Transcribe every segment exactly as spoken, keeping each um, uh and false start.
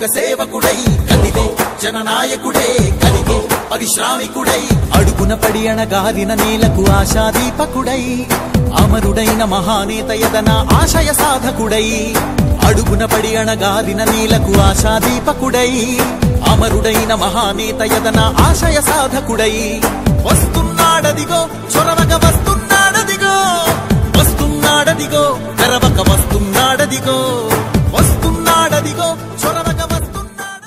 సేవకుడై కదిలే జననాయకుడే కలిగే పరిశ్రామికుడై అడుగున పడి అణగారిన నేలకు ఆశాదీపకుడై అమరుడైన మహానేత యదన ఆశయ సాధకుడై అడుగున పడి అణగారిన నేలకు ఆశాదీపకుడై అమరుడైన మహానేత యదన ఆశయ సాధకుడై వస్తున్నాడదిగో చొరవక వస్తున్నాడదిగో వస్తున్నాడదిగో తెరవక వస్తున్నాడదిగో వస్తున్నాడదిగో చొరవక వస్తున్నాడు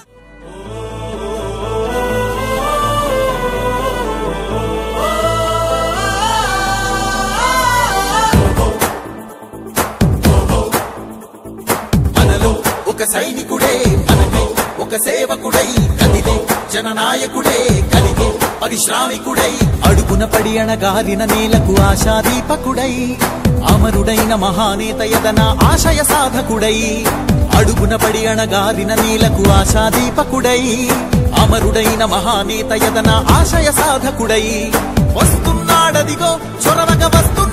మనలో ఒక సైనికుడే మనమే ఒక సేవకుడై కదిలే జననాయకుడే కలిగే పరిశ్రామికుడై అడుగున పడి అణగారిన నేలకు ఆశాదీపకుడై అమరుడైన మహానేత యదన ఆశయ సాధకుడై అడుగున పడి అణగారిన నేలకు ఆశాదీపకుడై అమరుడైన మహానేత యదన ఆశయ సాధకుడై వస్తున్నాడదిగో చొరవక వస్తున్నాడు